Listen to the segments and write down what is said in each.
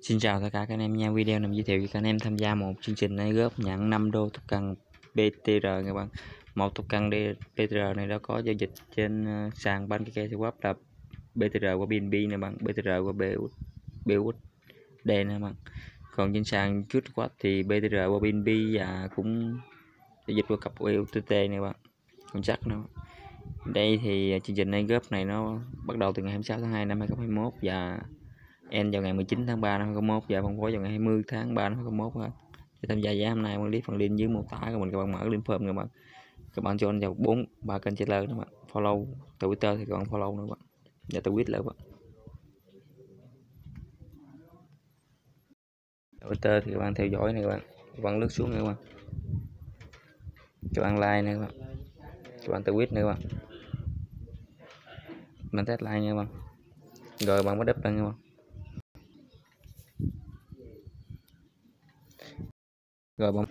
Xin chào tất cả các anh em nha. Video này giới thiệu cho các anh em tham gia một chương trình này góp nhận 5 đô token BTR các bạn. Một token BTR này đã có giao dịch trên sàn PancakeSwap là BTR qua BNB này bạn, BTR qua BUSD này bạn. Còn trên sàn Juiceworth thì BTR qua BNB và cũng giao dịch qua cặp USDT này bạn. Còn chắc nữa. Đây thì chương trình này góp này nó bắt đầu từ ngày 26 tháng 2 năm 2021 và end vào ngày 19 tháng 3 năm 2021 và phân phối vào ngày 20 tháng 3 năm 2021 ha. Để tham gia giá hôm nay mình click phần link dưới mô tả của mình, các bạn mở link form các bạn join vào 4-3 kênh channel các bạn, follow Twitter thì các bạn follow nữa bạn, và Twitter bạn. Twitter thì các bạn theo dõi này các bạn lướt xuống này các bạn like này các bạn tweet này mình test like nha bạn, rồi bạn mới up lên nha bạn. Rồi bạn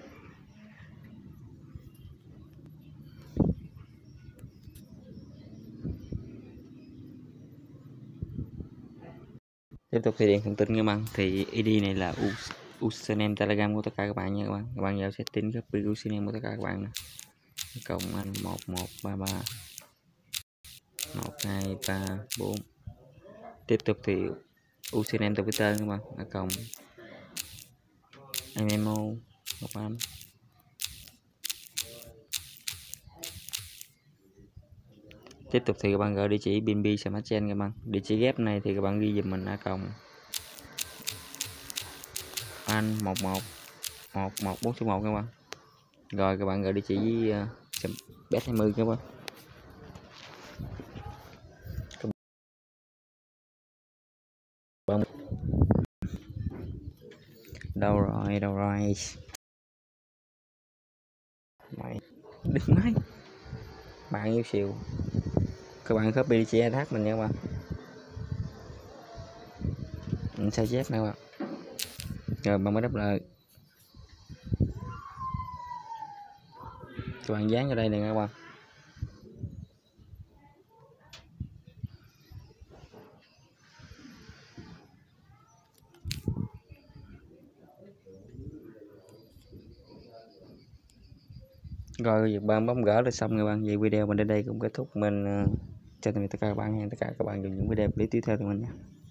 tiếp tục thì điện thông tin các bạn, thì ID này là username Telegram của tất cả các bạn nha các bạn. Các bạn vào setting copy username của tất cả các bạn nè, cộng anh 1133 1234. Tiếp tục thì username Twitter các bạn là cộng MMO 15. Tiếp tục thì các bạn gọi địa chỉ BNB Smart Chain các bạn. Địa chỉ ghép này thì các bạn ghi dùm mình a cộng anh 111141 các bạn. Rồi các bạn gọi địa chỉ bet 20 các bạn. Đâu rồi mày đứng máy bạn yêu xìu, các bạn copy địa chỉ address mình nha các bạn, mình sao chép nè các bạn, rồi bạn mới đáp lời các bạn dán vào đây nè các bạn. Rồi việc bạn bấm gỡ là xong các bạn. Vậy video mình đến đây cũng kết thúc. Mình chào tạm biệt tất cả các bạn, hẹn tất cả các bạn dùng những video clip tiếp theo của mình nha.